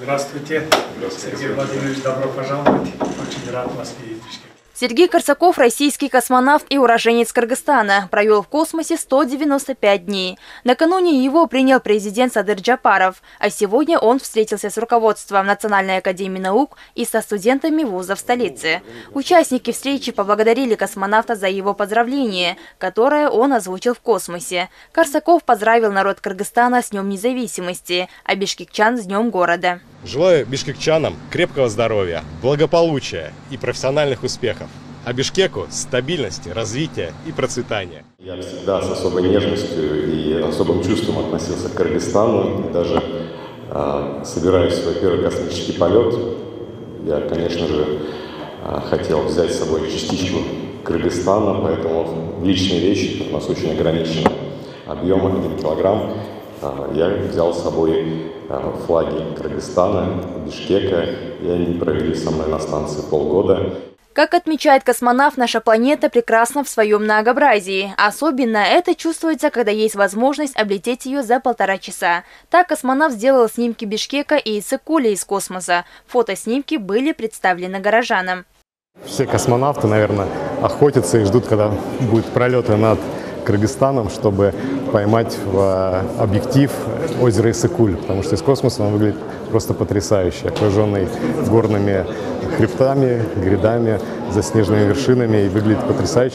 Здравствуйте. Сергей Владимирович, добро пожаловать. Очень рад вас видеть. Сергей Корсаков – российский космонавт и уроженец Кыргызстана. Провел в космосе 195 дней. Накануне его принял президент Садыр Джапаров. А сегодня он встретился с руководством Национальной академии наук и со студентами вузов столицы. Участники встречи поблагодарили космонавта за его поздравление, которое он озвучил в космосе. Корсаков поздравил народ Кыргызстана с Днем независимости, а бишкекчан с Днем города. Желаю бишкекчанам крепкого здоровья, благополучия и профессиональных успехов. А Бишкеку стабильности, развития и процветания. Я всегда с особой нежностью и особым чувством относился к Кыргызстану. И даже собираясь в свой первый космический полет, я, конечно же, хотел взять с собой частичку Кыргызстана, поэтому в личные вещи, у нас очень ограниченный объем, 1 килограмм, я взял с собой флаги Кыргызстана, Бишкека, и они провели со мной на станции полгода. Как отмечает космонавт, наша планета прекрасна в своем многообразии. Особенно это чувствуется, когда есть возможность облететь ее за 1,5 часа. Так космонавт сделал снимки Бишкека и Иссык-Куля из космоса. Фотоснимки были представлены горожанам. Все космонавты, наверное, охотятся и ждут, когда будут пролеты над Кыргызстаном, чтобы поймать в объектив озеро Иссык-Куль, потому что из космоса он выглядит просто потрясающе, окруженный горными хребтами, грядами, заснеженными вершинами, и выглядит потрясающе.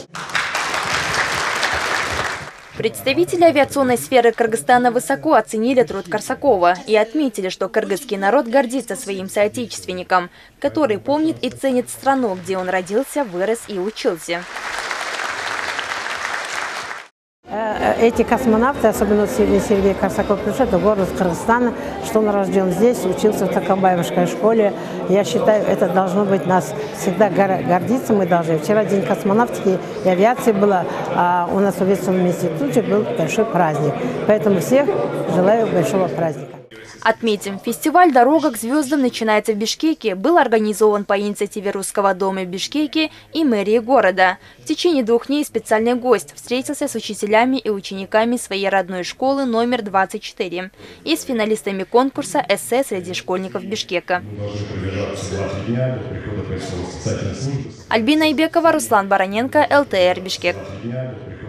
Представители авиационной сферы Кыргызстана высоко оценили труд Корсакова и отметили, что кыргызский народ гордится своим соотечественником, который помнит и ценит страну, где он родился, вырос и учился. Эти космонавты, особенно Сергей Корсаков, это город Кыргызстана, что он рожден здесь, учился в Токамбаевской школе. Я считаю, это должно быть нас всегда гордиться мы должны. Вчера день космонавтики и авиации было, а у нас в авиационном институте был большой праздник. Поэтому всех желаю большого праздника. Отметим, фестиваль «Дорога к звездам» начинается в Бишкеке, был организован по инициативе Русского дома в Бишкеке и мэрии города. В течение 2 дней специальный гость встретился с учителями и учениками своей родной школы номер 24 и с финалистами конкурса эссе среди школьников Бишкека. Альбина Ибекова, Руслан Бароненко, ЛТР, Бишкек.